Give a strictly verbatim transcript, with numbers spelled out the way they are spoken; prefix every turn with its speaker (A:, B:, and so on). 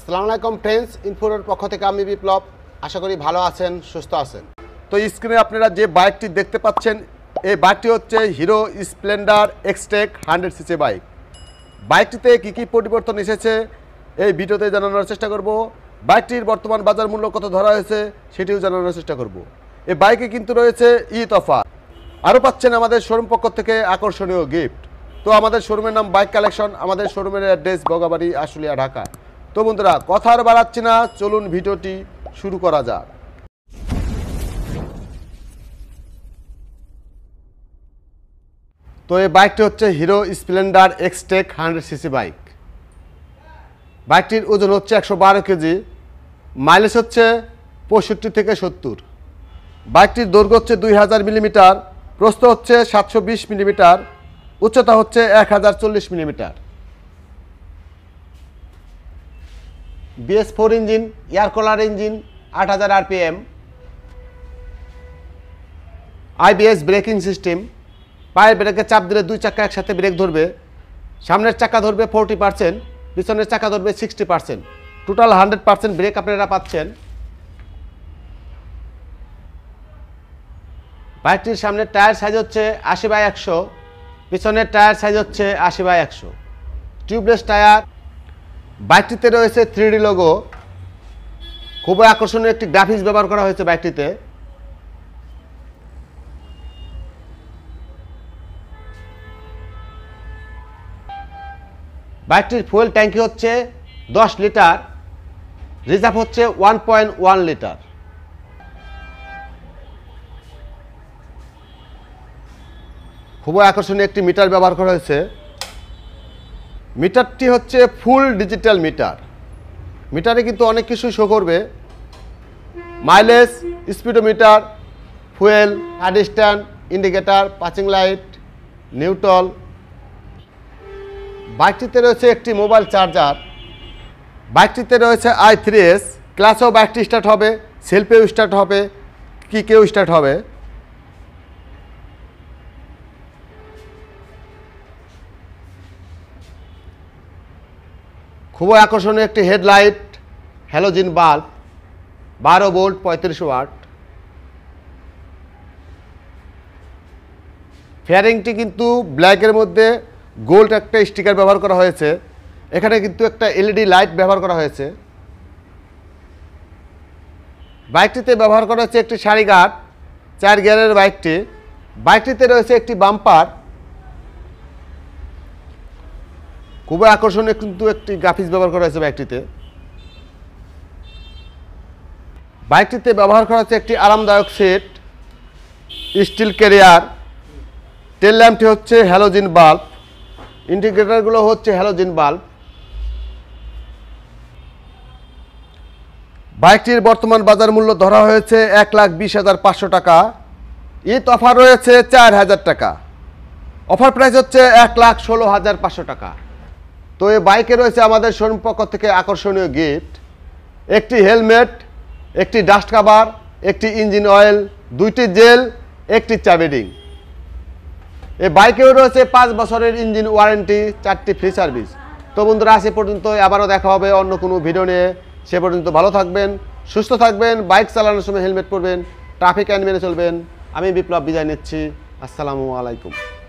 A: আসসালামু আলাইকুম ফ্রেন্ডস, ইনফোর পক্ষ থেকে আমি বিপ্লব। আশা করি ভালো আছেন, সুস্থ আছেন। তো স্ক্রিনে আপনারা যে বাইকটি দেখতে পাচ্ছেন, এই বাইকটি হচ্ছে Hero Splendor Xtec hundred CC bike. বাইকটিতে কী কী পরিবর্তন এসেছে এই ভিডিওতে জানানোর চেষ্টা করব। বাইকটির বর্তমান বাজার মূল্য কত ধরা হয়েছে সেটিও জানানোর চেষ্টা করব। এই বাইকে কিন্তু রয়েছে ঈদ অফার, আরও পাচ্ছেন আমাদের শোরুম পক্ষ থেকে আকর্ষণীয় গিফট। তো আমাদের শোরুমের নাম বাইক কালেকশন, আমাদের শোরুমের অ্যাড্রেস বগাবাড়ি, আশুলিয়া, ঢাকা। তো বন্ধুরা, কথা আর বাড়াচ্ছি না, চলুন ভিডিওটি শুরু করা যাক। তো এই বাইকটি হচ্ছে Hero Splendor Xtec hundred CC bike. বাইকটির ওজন হচ্ছে একশো বারো কেজি, মাইলেজ হচ্ছে পঁয়ষট্টি থেকে সত্তর। বাইকটির দৈর্ঘ্য হচ্ছে দুই হাজার মিলিমিটার, প্রস্থ হচ্ছে সাতশো বিশ মিলিমিটার, উচ্চতা হচ্ছে এক হাজার চল্লিশ millimetre. BS four engine, air cooler engine, আট হাজার আরপিএম, আইবিএস ব্রেকিং সিস্টেম। পায়ের ব্রেকে চাপ দিলে দুই চাকা একসাথে ব্রেক ধরবে। সামনের চাকা ধরবে ফোরটি পার্সেন্ট, পিছনের চাকা ধরবে sixty percent. Total hundred percent brake আপনারা পাচ্ছেন। বাইকটির সামনের টায়ার সাইজ হচ্ছে আশি বাই একশো, পিছনের টায়ার সাইজ হচ্ছে আশি বাই একশো। Tubeless tyre. বাইকটিতে রয়েছে থ্রি ডি লোগো, খুবই আকর্ষণীয় একটি গ্রাফিক্স ব্যবহার করা হয়েছে বাইকটিতে। বাইকটির ফুয়েল ট্যাঙ্কি হচ্ছে দশ লিটার, রিজার্ভ হচ্ছে ওয়ান পয়েন্ট ওয়ান লিটার। খুবই আকর্ষণীয় একটি মিটার ব্যবহার করা হয়েছে। মিটারটি হচ্ছে ফুল ডিজিটাল মিটার। মিটারে কিন্তু অনেক কিছু শো করবে, mileage, speedometer, fuel, side stand, indicator, passing light, neutral. বাইকটিতে রয়েছে একটি মোবাইল চার্জার। বাইকটিতে রয়েছে আই থ্রি এস, ক্লাসেও বাইকটি স্টার্ট হবে, সেলফেও স্টার্ট হবে, কিকেও স্টার্ট হবে। খুবই আকর্ষণীয় একটি হেডলাইট, হ্যালোজিন বাল্ব, বারো ভোল্ট পঁয়ত্রিশ ওয়াট। ফেয়ারিংটি কিন্তু ব্ল্যাকের মধ্যে গোল্ড একটা স্টিকার ব্যবহার করা হয়েছে। এখানে কিন্তু একটা এলইডি লাইট ব্যবহার করা হয়েছে। বাইকটিতে ব্যবহার করা হচ্ছে একটি সারি গার্ড, চার গিয়ারের বাইকটি। বাইকটিতে রয়েছে একটি বাম্পার। খুবই আকর্ষণীয় কিন্তু একটি গ্রাফিক্স ব্যবহার করা হয়েছে বাইকটিতে। বাইকটিতে ব্যবহার করা হচ্ছে একটি আরামদায়ক সিট, স্টিল ক্যারিয়ার। টেল ল্যাম্পটি হচ্ছে হ্যালোজিন বাল্ব, ইন্ডিকেটরগুলো হচ্ছে হ্যালোজিন বাল্ব। বাইকটির বর্তমান বাজার মূল্য ধরা হয়েছে এক লাখ বিশ হাজার পাঁচশো টাকা। ঈদ অফার রয়েছে চার হাজার টাকা। অফার প্রাইস হচ্ছে এক লাখ ষোলো হাজার পাঁচশো টাকা। তো এই বাইকে রয়েছে আমাদের শোরুম পক্ষ থেকে আকর্ষণীয় গিফট, একটি হেলমেট, একটি ডাস্ট কাভার, একটি ইঞ্জিন অয়েল, দুইটি জেল, একটি চাবি রিং। এই বাইকেও রয়েছে পাঁচ বছরের ইঞ্জিন ওয়ারেন্টি, চারটি ফ্রি সার্ভিস। তো বন্ধুরা, আজ পর্যন্ত, আবারও দেখা হবে অন্য কোনো ভিডিও নিয়ে। সে পর্যন্ত ভালো থাকবেন, সুস্থ থাকবেন, বাইক চালানোর সময় হেলমেট পরবেন, ট্রাফিক আইন মেনে চলবেন। আমি বিপ্লব বিদায় নিচ্ছি। আসসালামু আলাইকুম।